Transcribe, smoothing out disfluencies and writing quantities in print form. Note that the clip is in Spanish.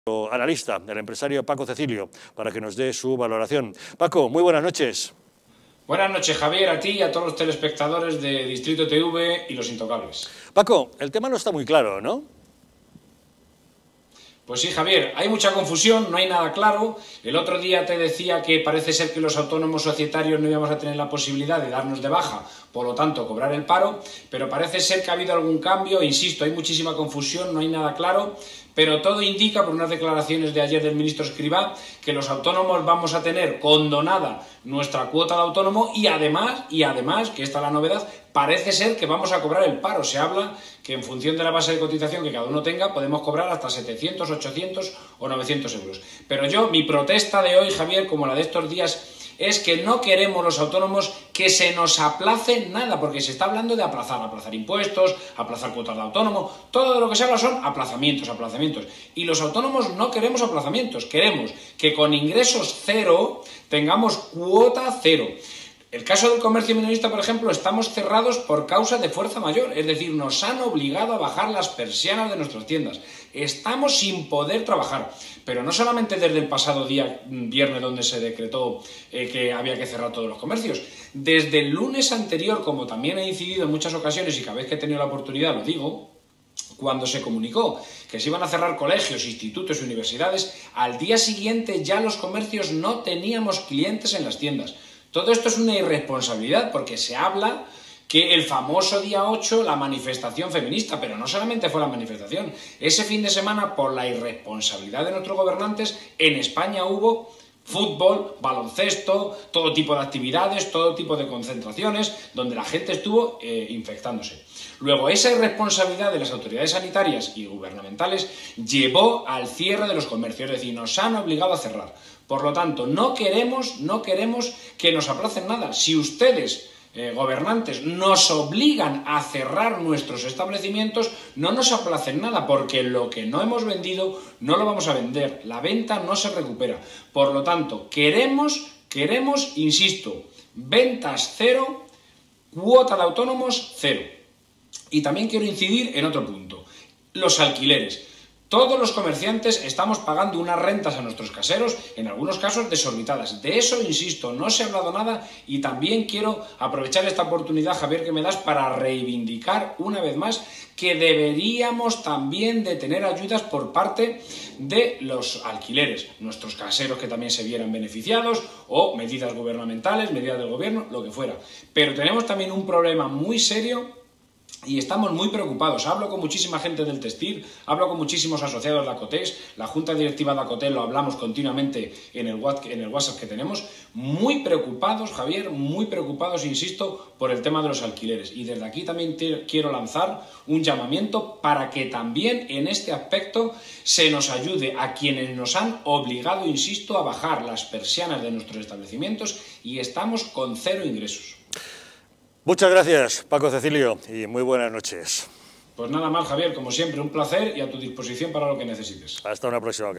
Analista, el empresario Paco Cecilio, para que nos dé su valoración. Paco, muy buenas noches. Buenas noches, Javier, a ti y a todos los telespectadores de Distrito TV y Los Intocables. Paco, el tema no está muy claro, ¿no? Pues sí, Javier, hay mucha confusión, no hay nada claro. El otro día te decía que parece ser que los autónomos societarios no íbamos a tener la posibilidad de darnos de baja, por lo tanto cobrar el paro, pero parece ser que ha habido algún cambio, insisto, hay muchísima confusión, no hay nada claro, pero todo indica, por unas declaraciones de ayer del ministro Escrivá, que los autónomos vamos a tener condonada nuestra cuota de autónomo y además, que esta es la novedad, parece ser que vamos a cobrar el paro. Se habla que en función de la base de cotización que cada uno tenga, podemos cobrar hasta 700, 800 o 900 euros. Pero mi protesta de hoy, Javier, como la de estos días, es que no queremos los autónomos que se nos aplace nada, porque se está hablando de aplazar impuestos, aplazar cuotas de autónomo, todo lo que se habla son aplazamientos. Y los autónomos no queremos aplazamientos, queremos que con ingresos cero tengamos cuota cero. El caso del comercio minorista, por ejemplo, estamos cerrados por causa de fuerza mayor, es decir, nos han obligado a bajar las persianas de nuestras tiendas. Estamos sin poder trabajar, pero no solamente desde el pasado día viernes donde se decretó que había que cerrar todos los comercios. Desde el lunes anterior, como también he incidido en muchas ocasiones y cada vez que he tenido la oportunidad lo digo, cuando se comunicó que se iban a cerrar colegios, institutos y universidades, al día siguiente ya los comercios no teníamos clientes en las tiendas. Todo esto es una irresponsabilidad porque se habla que el famoso día 8, la manifestación feminista, pero no solamente fue la manifestación. Ese fin de semana, por la irresponsabilidad de nuestros gobernantes, en España hubo fútbol, baloncesto, todo tipo de actividades, todo tipo de concentraciones, donde la gente estuvo infectándose. Luego, esa irresponsabilidad de las autoridades sanitarias y gubernamentales llevó al cierre de los comercios, es decir, nos han obligado a cerrar. Por lo tanto, no queremos que nos aplacen nada. Si ustedes, gobernantes, nos obligan a cerrar nuestros establecimientos, no nos aplacen nada, porque lo que no hemos vendido no lo vamos a vender. La venta no se recupera. Por lo tanto, queremos, insisto, ventas cero, cuota de autónomos cero. Y también quiero incidir en otro punto, los alquileres. Todos los comerciantes estamos pagando unas rentas a nuestros caseros, en algunos casos desorbitadas. De eso, insisto, no se ha hablado nada y también quiero aprovechar esta oportunidad, Javier, que me das para reivindicar una vez más que deberíamos también de tener ayudas por parte de los alquileres, nuestros caseros que también se vieran beneficiados o medidas gubernamentales, medidas del gobierno, lo que fuera. Pero tenemos también un problema muy serio y estamos muy preocupados. Hablo con muchísima gente del textil, hablo con muchísimos asociados de Acotex, la Junta Directiva de Acotex lo hablamos continuamente en el WhatsApp que tenemos, muy preocupados, Javier, muy preocupados, insisto, por el tema de los alquileres. Y desde aquí también quiero lanzar un llamamiento para que también en este aspecto se nos ayude a quienes nos han obligado, insisto, a bajar las persianas de nuestros establecimientos y estamos con cero ingresos. Muchas gracias, Paco Cecilio, y muy buenas noches. Pues nada más, Javier, como siempre, un placer y a tu disposición para lo que necesites. Hasta una próxima.